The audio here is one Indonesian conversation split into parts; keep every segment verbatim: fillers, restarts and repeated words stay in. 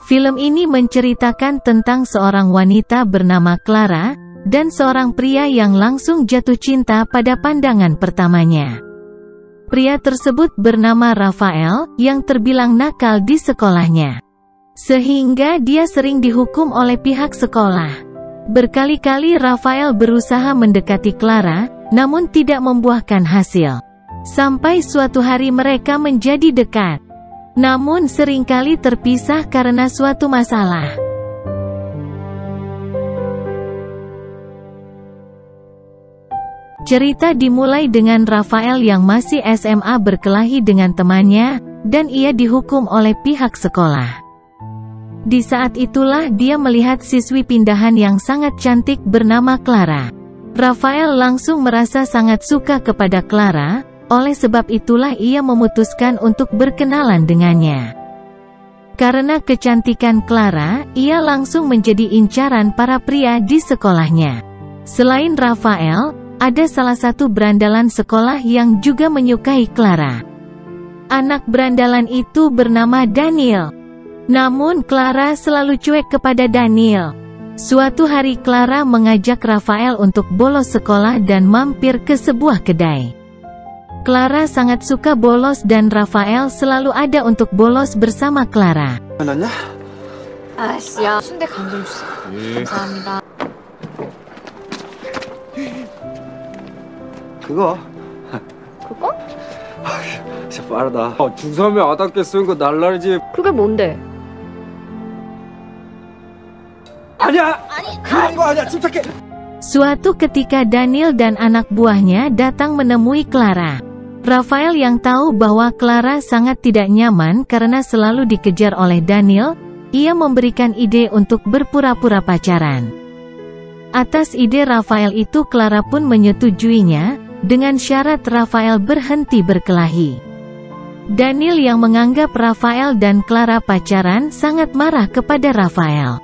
Film ini menceritakan tentang seorang wanita bernama Clara, dan seorang pria yang langsung jatuh cinta pada pandangan pertamanya. Pria tersebut bernama Rafael, yang terbilang nakal di sekolahnya. Sehingga dia sering dihukum oleh pihak sekolah. Berkali-kali Rafael berusaha mendekati Clara, namun tidak membuahkan hasil. Sampai suatu hari mereka menjadi dekat. Namun seringkali terpisah karena suatu masalah. Cerita dimulai dengan Rafael yang masih S M A berkelahi dengan temannya, dan ia dihukum oleh pihak sekolah. Di saat itulah dia melihat siswi pindahan yang sangat cantik bernama Clara. Rafael langsung merasa sangat suka kepada Clara, oleh sebab itulah ia memutuskan untuk berkenalan dengannya. Karena kecantikan Clara, ia langsung menjadi incaran para pria di sekolahnya. Selain Rafael, ada salah satu berandalan sekolah yang juga menyukai Clara. Anak berandalan itu bernama Daniel. Namun Clara selalu cuek kepada Daniel. Suatu hari Clara mengajak Rafael untuk bolos sekolah dan mampir ke sebuah kedai. Clara sangat suka bolos dan Rafael selalu ada untuk bolos bersama Clara. Nanya? 아, 야, 순대 간 좀 주세요. 예. 감사합니다. 그거? 그거? 진짜 빠르다. 어, 중삼에 아답게 쓴 거 날라리지. 그게 뭔데? 아니야! 아니, 그런 거 아니야. 침착해. Suatu ketika Daniel dan anak buahnya datang menemui Clara. Rafael yang tahu bahwa Clara sangat tidak nyaman karena selalu dikejar oleh Daniel, ia memberikan ide untuk berpura-pura pacaran. Atas ide Rafael itu Clara pun menyetujuinya, dengan syarat Rafael berhenti berkelahi. Daniel yang menganggap Rafael dan Clara pacaran sangat marah kepada Rafael.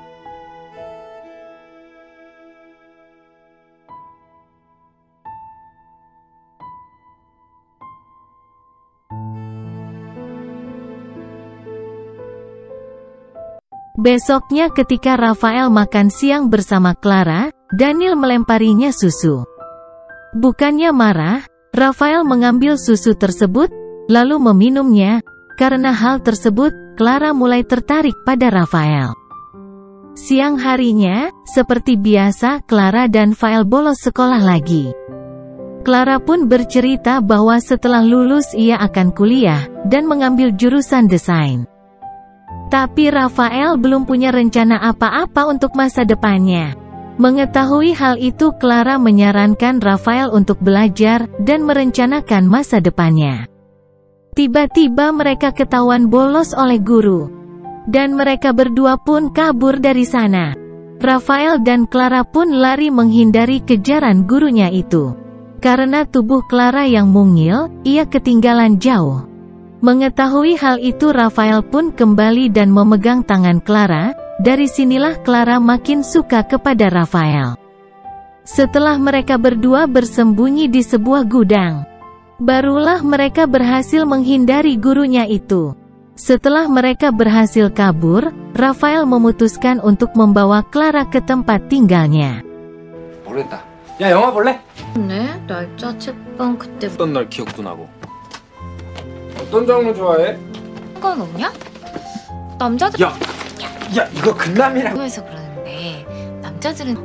Besoknya ketika Rafael makan siang bersama Clara, Daniel melemparinya susu. Bukannya marah, Rafael mengambil susu tersebut, lalu meminumnya. Karena hal tersebut, Clara mulai tertarik pada Rafael. Siang harinya, seperti biasa Clara dan Rafael bolos sekolah lagi. Clara pun bercerita bahwa setelah lulus ia akan kuliah, dan mengambil jurusan desain. Tapi Rafael belum punya rencana apa-apa untuk masa depannya. Mengetahui hal itu Clara menyarankan Rafael untuk belajar, dan merencanakan masa depannya. Tiba-tiba mereka ketahuan bolos oleh guru. Dan mereka berdua pun kabur dari sana. Rafael dan Clara pun lari menghindari kejaran gurunya itu. Karena tubuh Clara yang mungil, ia ketinggalan jauh. Mengetahui hal itu Rafael pun kembali dan memegang tangan Clara. Dari sinilah Clara makin suka kepada Rafael. Setelah mereka berdua bersembunyi di sebuah gudang, barulah mereka berhasil menghindari gurunya itu. Setelah mereka berhasil kabur, Rafael memutuskan untuk membawa Clara ke tempat tinggalnya. 모르겠다. 야, 영화 볼래? 네, 날짜 책방 그때 어떤 날 기억도 나고. 어떤 장르 좋아해? 상관없냐? 남자들 야, 야, 이거 근남이랑. 궁금해서 그러는데 남자들은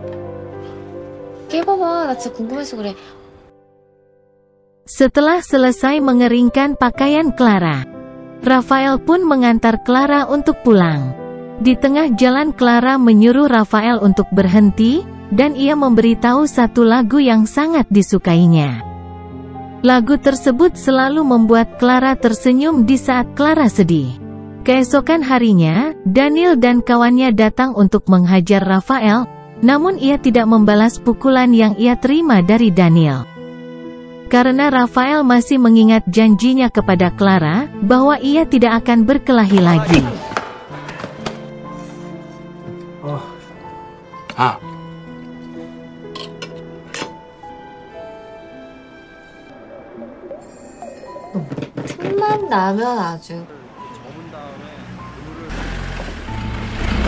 깨봐봐, 나 진짜 궁금해서 그래. Setelah selesai mengeringkan pakaian Clara, Rafael pun mengantar Clara untuk pulang. Di tengah jalan Clara menyuruh Rafael untuk berhenti, dan ia memberitahu satu lagu yang sangat disukainya. Lagu tersebut selalu membuat Clara tersenyum di saat Clara sedih. Keesokan harinya, Daniel dan kawannya datang untuk menghajar Rafael, namun ia tidak membalas pukulan yang ia terima dari Daniel. Karena Rafael masih mengingat janjinya kepada Clara, bahwa ia tidak akan berkelahi lagi. Oh. Ah. 틈만 나면 아주.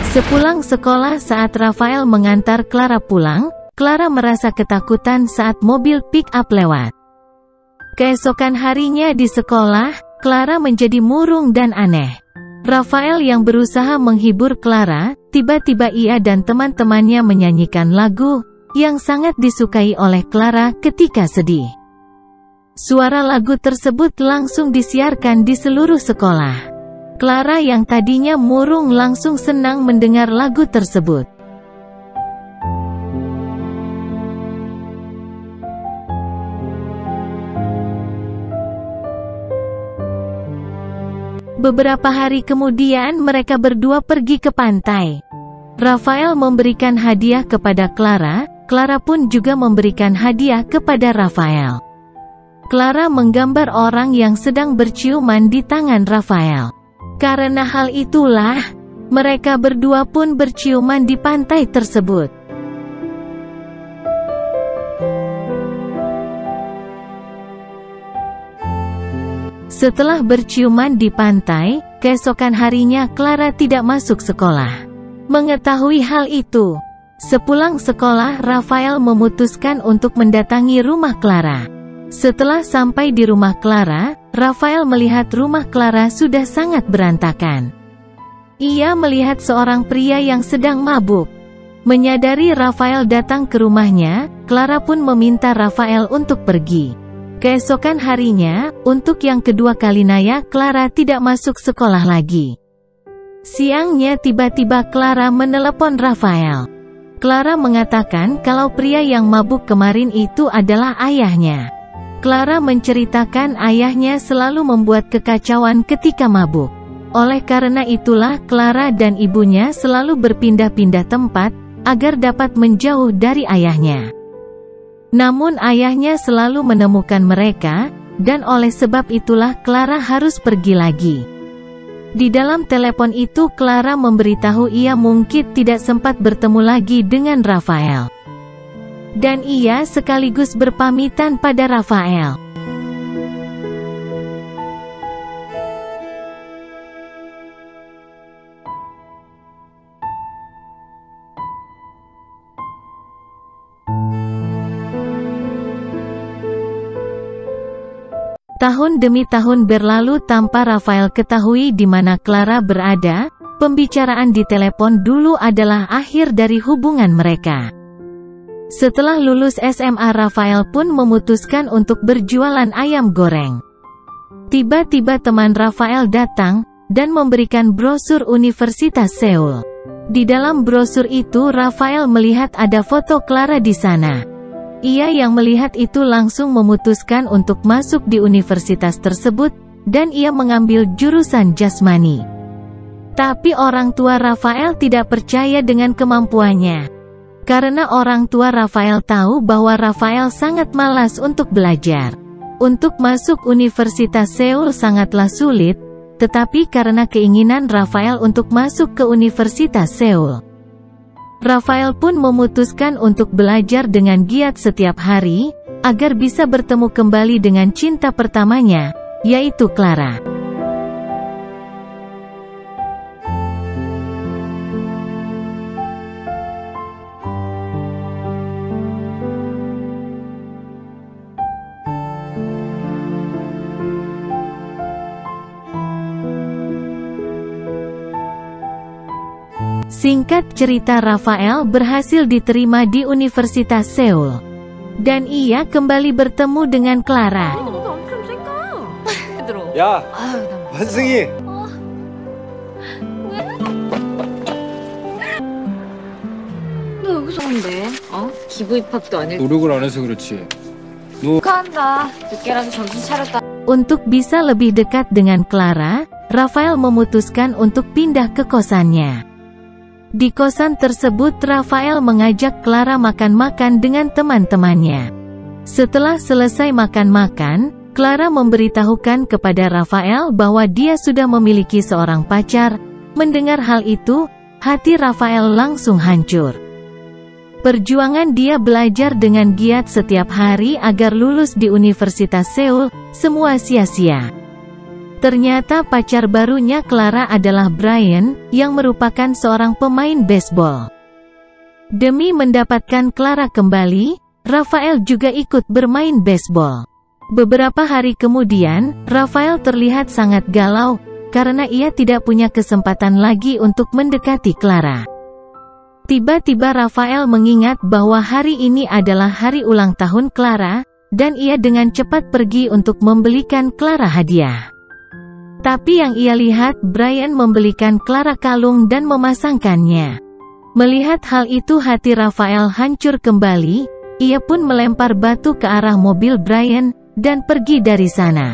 Sepulang sekolah saat Rafael mengantar Clara pulang, Clara merasa ketakutan saat mobil pick-up lewat. Keesokan harinya di sekolah, Clara menjadi murung dan aneh. Rafael yang berusaha menghibur Clara, tiba-tiba ia dan teman-temannya menyanyikan lagu yang sangat disukai oleh Clara ketika sedih. Suara lagu tersebut langsung disiarkan di seluruh sekolah. Clara yang tadinya murung langsung senang mendengar lagu tersebut. Beberapa hari kemudian mereka berdua pergi ke pantai. Rafael memberikan hadiah kepada Clara, Clara pun juga memberikan hadiah kepada Rafael. Clara menggambar orang yang sedang berciuman di tangan Rafael. Karena hal itulah, mereka berdua pun berciuman di pantai tersebut. Setelah berciuman di pantai, keesokan harinya Clara tidak masuk sekolah. Mengetahui hal itu, sepulang sekolah Rafael memutuskan untuk mendatangi rumah Clara. Setelah sampai di rumah Clara, Rafael melihat rumah Clara sudah sangat berantakan. Ia melihat seorang pria yang sedang mabuk. Menyadari Rafael datang ke rumahnya, Clara pun meminta Rafael untuk pergi. Keesokan harinya, untuk yang kedua kalinya Clara tidak masuk sekolah lagi. Siangnya tiba-tiba Clara menelepon Rafael. Clara mengatakan kalau pria yang mabuk kemarin itu adalah ayahnya. Clara menceritakan ayahnya selalu membuat kekacauan ketika mabuk. Oleh karena itulah Clara dan ibunya selalu berpindah-pindah tempat, agar dapat menjauh dari ayahnya. Namun ayahnya selalu menemukan mereka, dan oleh sebab itulah Clara harus pergi lagi. Di dalam telepon itu Clara memberitahu ia mungkin tidak sempat bertemu lagi dengan Rafael. Dan ia sekaligus berpamitan pada Rafael. Tahun demi tahun berlalu tanpa Rafael ketahui di mana Clara berada. Pembicaraan di telepon dulu adalah akhir dari hubungan mereka. Setelah lulus S M A Rafael pun memutuskan untuk berjualan ayam goreng. Tiba-tiba teman Rafael datang, dan memberikan brosur Universitas Seoul. Di dalam brosur itu Rafael melihat ada foto Clara di sana. Ia yang melihat itu langsung memutuskan untuk masuk di universitas tersebut, dan ia mengambil jurusan jasmani. Tapi orang tua Rafael tidak percaya dengan kemampuannya. Karena orang tua Rafael tahu bahwa Rafael sangat malas untuk belajar. Untuk masuk Universitas Seoul sangatlah sulit, tetapi karena keinginan Rafael untuk masuk ke Universitas Seoul, Rafael pun memutuskan untuk belajar dengan giat setiap hari, agar bisa bertemu kembali dengan cinta pertamanya, yaitu Clara. Singkat cerita, Rafael berhasil diterima di Universitas Seoul. Dan ia kembali bertemu dengan Clara. 야, 아유, 나 완승이. 너 여기서 온대? 어? 기부 입학도 아닐 노력을 안 해서 그렇지. 축하한다. 늦게라도 정신 차렸다. Untuk bisa lebih dekat dengan Clara, Rafael memutuskan untuk pindah ke kosannya. Di kosan tersebut Rafael mengajak Clara makan-makan dengan teman-temannya. Setelah selesai makan-makan, Clara memberitahukan kepada Rafael bahwa dia sudah memiliki seorang pacar. Mendengar hal itu, hati Rafael langsung hancur. Perjuangan dia belajar dengan giat setiap hari agar lulus di Universitas Seoul, semua sia-sia. Ternyata pacar barunya Clara adalah Brian, yang merupakan seorang pemain baseball. Demi mendapatkan Clara kembali, Rafael juga ikut bermain baseball. Beberapa hari kemudian, Rafael terlihat sangat galau, karena ia tidak punya kesempatan lagi untuk mendekati Clara. Tiba-tiba Rafael mengingat bahwa hari ini adalah hari ulang tahun Clara, dan ia dengan cepat pergi untuk membelikan Clara hadiah. Tapi yang ia lihat, Brian membelikan Clara kalung dan memasangkannya. Melihat hal itu hati Rafael hancur kembali, ia pun melempar batu ke arah mobil Brian, dan pergi dari sana.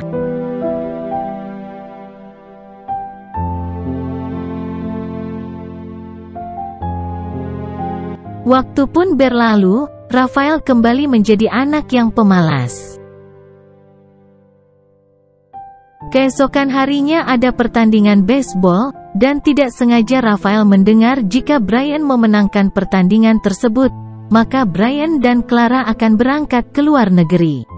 Waktu pun berlalu, Rafael kembali menjadi anak yang pemalas. Keesokan harinya ada pertandingan baseball, dan tidak sengaja Rafael mendengar jika Brian memenangkan pertandingan tersebut, maka Brian dan Clara akan berangkat ke luar negeri.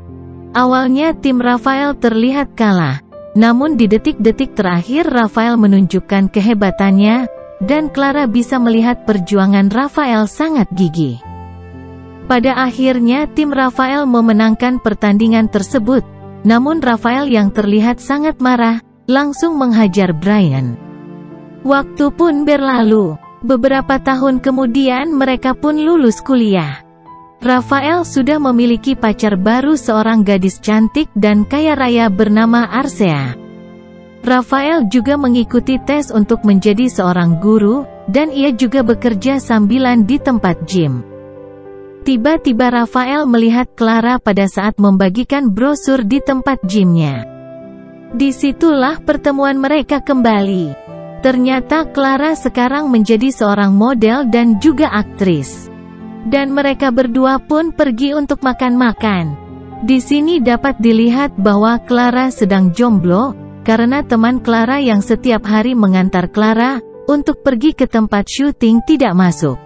Awalnya tim Rafael terlihat kalah, namun di detik-detik terakhir Rafael menunjukkan kehebatannya, dan Clara bisa melihat perjuangan Rafael sangat gigih. Pada akhirnya tim Rafael memenangkan pertandingan tersebut, namun Rafael yang terlihat sangat marah, langsung menghajar Brian. Waktu pun berlalu. Beberapa tahun kemudian mereka pun lulus kuliah. Rafael sudah memiliki pacar baru, seorang gadis cantik dan kaya raya bernama Arcea. Rafael juga mengikuti tes untuk menjadi seorang guru, dan ia juga bekerja sambilan di tempat gym. Tiba-tiba Rafael melihat Clara pada saat membagikan brosur di tempat gymnya. Disitulah pertemuan mereka kembali. Ternyata Clara sekarang menjadi seorang model dan juga aktris. Dan mereka berdua pun pergi untuk makan-makan. Di sini dapat dilihat bahwa Clara sedang jomblo, karena teman Clara yang setiap hari mengantar Clara untuk pergi ke tempat syuting tidak masuk.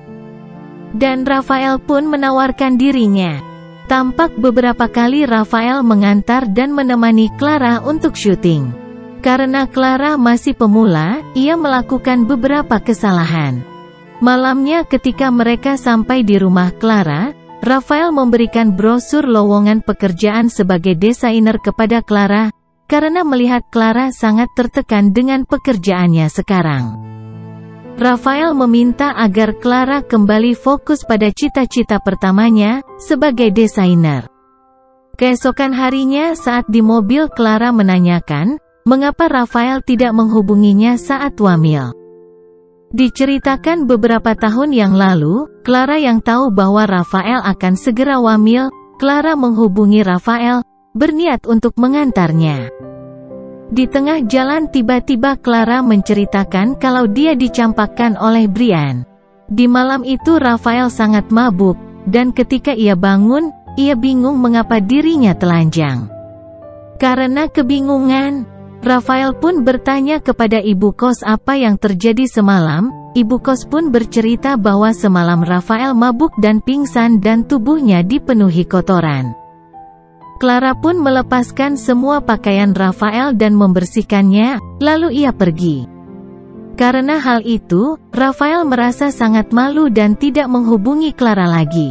Dan Rafael pun menawarkan dirinya. Tampak beberapa kali Rafael mengantar dan menemani Clara untuk syuting. Karena Clara masih pemula, ia melakukan beberapa kesalahan. Malamnya ketika mereka sampai di rumah Clara, Rafael memberikan brosur lowongan pekerjaan sebagai desainer kepada Clara, karena melihat Clara sangat tertekan dengan pekerjaannya sekarang. Rafael meminta agar Clara kembali fokus pada cita-cita pertamanya, sebagai desainer. Keesokan harinya saat di mobil Clara menanyakan, mengapa Rafael tidak menghubunginya saat wamil. Diceritakan beberapa tahun yang lalu, Clara yang tahu bahwa Rafael akan segera wamil, Clara menghubungi Rafael, berniat untuk mengantarnya. Di tengah jalan tiba-tiba Clara menceritakan kalau dia dicampakkan oleh Brian. Di malam itu Rafael sangat mabuk, dan ketika ia bangun, ia bingung mengapa dirinya telanjang. Karena kebingungan, Rafael pun bertanya kepada ibu kos apa yang terjadi semalam. Ibu kos pun bercerita bahwa semalam Rafael mabuk dan pingsan dan tubuhnya dipenuhi kotoran. Clara pun melepaskan semua pakaian Rafael dan membersihkannya, lalu ia pergi. Karena hal itu, Rafael merasa sangat malu dan tidak menghubungi Clara lagi.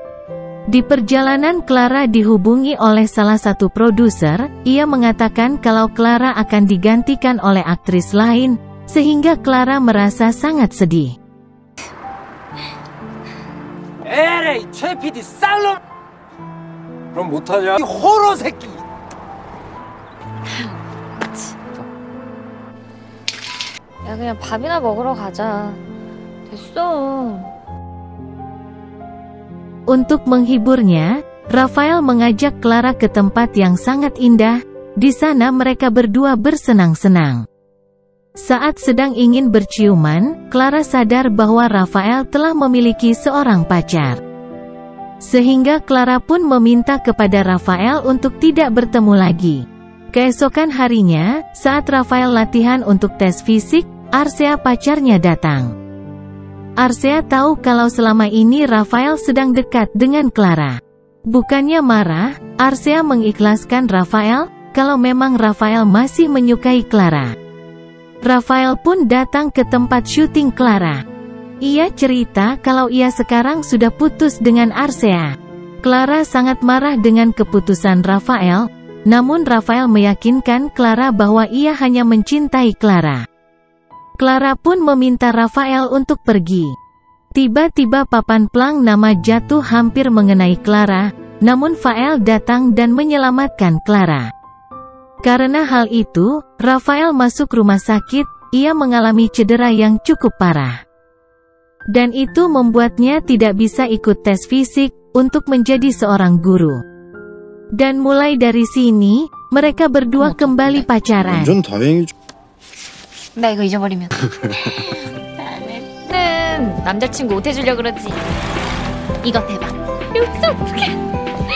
Di perjalanan Clara dihubungi oleh salah satu produser, ia mengatakan kalau Clara akan digantikan oleh aktris lain, sehingga Clara merasa sangat sedih. 에레이 최 피디 쌀놈 그럼 못하냐 이 호러 새끼. 야, 그냥 밥이나 먹으러 가자. 됐어. Untuk menghiburnya, Rafael mengajak Clara ke tempat yang sangat indah. Di sana mereka berdua bersenang-senang. Saat sedang ingin berciuman, Clara sadar bahwa Rafael telah memiliki seorang pacar. Sehingga Clara pun meminta kepada Rafael untuk tidak bertemu lagi. Keesokan harinya, saat Rafael latihan untuk tes fisik, Arcea pacarnya datang. Arcea tahu kalau selama ini Rafael sedang dekat dengan Clara. Bukannya marah, Arcea mengikhlaskan Rafael, kalau memang Rafael masih menyukai Clara. Rafael pun datang ke tempat syuting Clara. Ia cerita kalau ia sekarang sudah putus dengan Arcea. Clara sangat marah dengan keputusan Rafael, namun Rafael meyakinkan Clara bahwa ia hanya mencintai Clara. Clara pun meminta Rafael untuk pergi. Tiba-tiba papan pelang nama jatuh hampir mengenai Clara, namun Fael datang dan menyelamatkan Clara. Karena hal itu, Rafael masuk rumah sakit, ia mengalami cedera yang cukup parah. Dan itu membuatnya tidak bisa ikut tes fisik, untuk menjadi seorang guru. Dan mulai dari sini, mereka berdua kembali pacaran. 완전 다행이죠. 나 이거 잊어버리면 나는 남자친구 옷 해주려고 그러지. 이거 대박. 여기서 어떡해.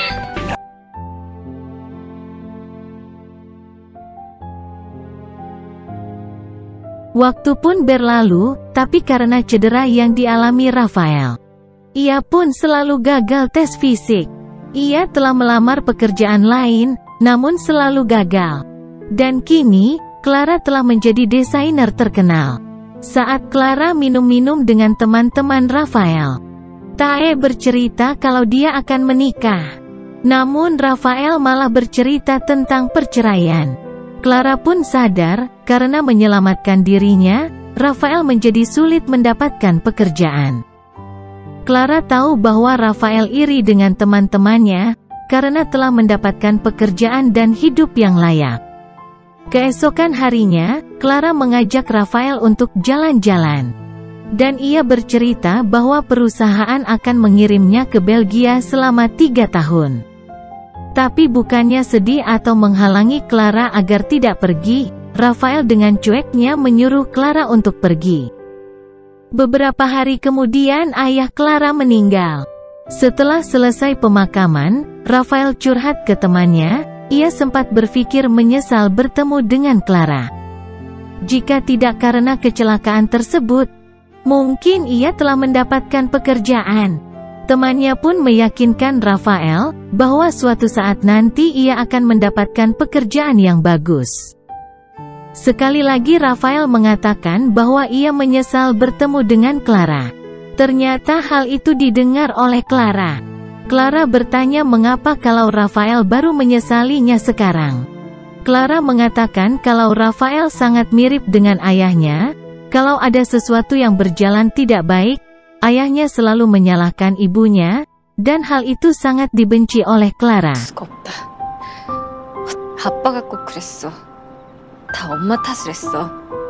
Waktu pun berlalu, tapi karena cedera yang dialami Rafael, ia pun selalu gagal tes fisik. Ia telah melamar pekerjaan lain, namun selalu gagal. Dan kini, Clara telah menjadi desainer terkenal. Saat Clara minum-minum dengan teman-teman Rafael, Tae bercerita kalau dia akan menikah. Namun Rafael malah bercerita tentang perceraian. Clara pun sadar, karena menyelamatkan dirinya, Rafael menjadi sulit mendapatkan pekerjaan. Clara tahu bahwa Rafael iri dengan teman-temannya, karena telah mendapatkan pekerjaan dan hidup yang layak. Keesokan harinya, Clara mengajak Rafael untuk jalan-jalan. Dan ia bercerita bahwa perusahaan akan mengirimnya ke Belgia selama tiga tahun. Tapi bukannya sedih atau menghalangi Clara agar tidak pergi, Rafael dengan cueknya menyuruh Clara untuk pergi. Beberapa hari kemudian ayah Clara meninggal. Setelah selesai pemakaman, Rafael curhat ke temannya, ia sempat berpikir menyesal bertemu dengan Clara. Jika tidak karena kecelakaan tersebut, mungkin ia telah mendapatkan pekerjaan. Temannya pun meyakinkan Rafael, bahwa suatu saat nanti ia akan mendapatkan pekerjaan yang bagus. Sekali lagi Rafael mengatakan bahwa ia menyesal bertemu dengan Clara. Ternyata hal itu didengar oleh Clara. Clara bertanya mengapa kalau Rafael baru menyesalinya sekarang. Clara mengatakan kalau Rafael sangat mirip dengan ayahnya, kalau ada sesuatu yang berjalan tidak baik, ayahnya selalu menyalahkan ibunya, dan hal itu sangat dibenci oleh Clara. 아빠가 꼭 그랬어. 다 엄마 탓을 했어.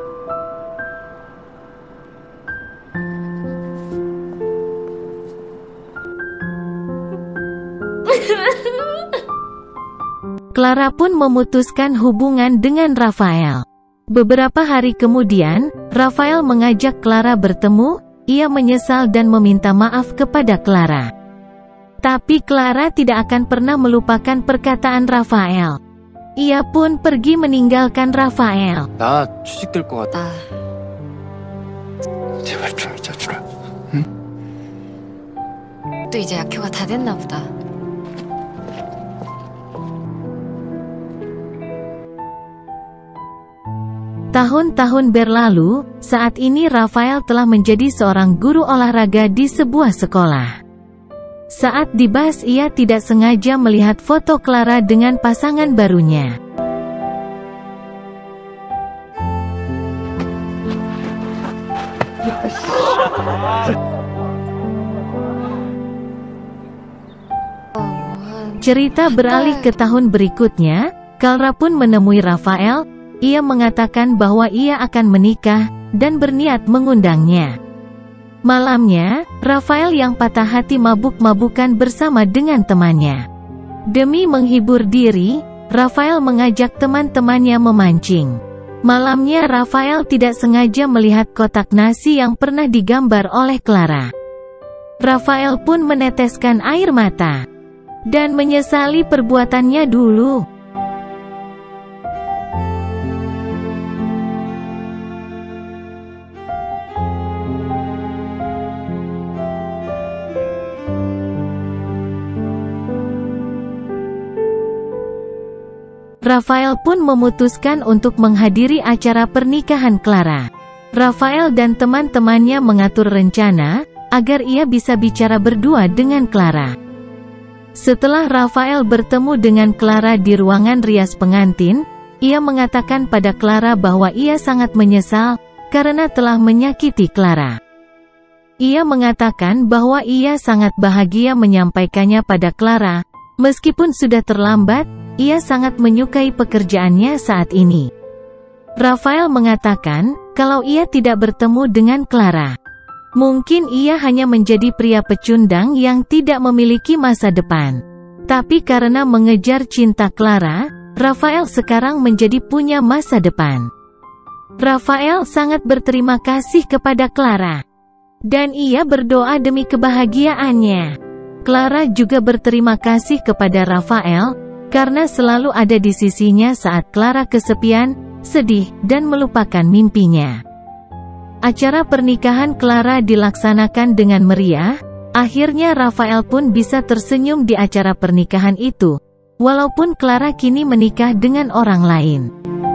Clara pun memutuskan hubungan dengan Rafael. Beberapa hari kemudian, Rafael mengajak Clara bertemu. Ia menyesal dan meminta maaf kepada Clara. Tapi Clara tidak akan pernah melupakan perkataan Rafael. Ia pun pergi meninggalkan Rafael. 나 취직될 것 같아. 나 제발 좀 잊어주라. 응? 또 이제 약효가 다 됐나 보다. Tahun-tahun berlalu, saat ini Rafael telah menjadi seorang guru olahraga di sebuah sekolah. Saat dibahas ia tidak sengaja melihat foto Clara dengan pasangan barunya. Cerita beralih ke tahun berikutnya, Clara pun menemui Rafael. Ia mengatakan bahwa ia akan menikah, dan berniat mengundangnya. Malamnya, Rafael yang patah hati mabuk-mabukan bersama dengan temannya. Demi menghibur diri, Rafael mengajak teman-temannya memancing. Malamnya Rafael tidak sengaja melihat kotak nasi yang pernah digambar oleh Clara. Rafael pun meneteskan air mata. Dan menyesali perbuatannya dulu. Rafael pun memutuskan untuk menghadiri acara pernikahan Clara. Rafael dan teman-temannya mengatur rencana agar ia bisa bicara berdua dengan Clara. Setelah Rafael bertemu dengan Clara di ruangan rias pengantin, ia mengatakan pada Clara bahwa ia sangat menyesal karena telah menyakiti Clara. Ia mengatakan bahwa ia sangat bahagia menyampaikannya pada Clara, meskipun sudah terlambat. Ia sangat menyukai pekerjaannya saat ini. Rafael mengatakan, kalau ia tidak bertemu dengan Clara, mungkin ia hanya menjadi pria pecundang yang tidak memiliki masa depan. Tapi karena mengejar cinta Clara, Rafael sekarang menjadi punya masa depan. Rafael sangat berterima kasih kepada Clara, dan ia berdoa demi kebahagiaannya. Clara juga berterima kasih kepada Rafael karena selalu ada di sisinya saat Clara kesepian, sedih, dan melupakan mimpinya. Acara pernikahan Clara dilaksanakan dengan meriah. Akhirnya Rafael pun bisa tersenyum di acara pernikahan itu, walaupun Clara kini menikah dengan orang lain.